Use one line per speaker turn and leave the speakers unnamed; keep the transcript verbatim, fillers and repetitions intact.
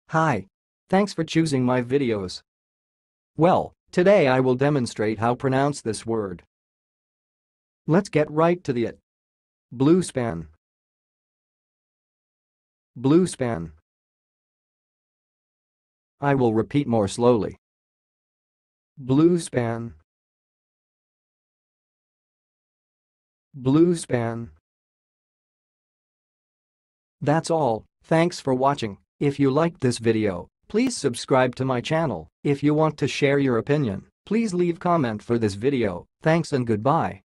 Hi. Thanks for choosing my videos. Well, today I will demonstrate how to pronounce this word. Let's get right to the it. Bluespan. Bluespan. I will repeat more slowly. Bluespan. Bluespan. That's all. Thanks for watching. If you liked this video, please subscribe to my channel. If you want to share your opinion, please leave comment for this video. Thanks and goodbye.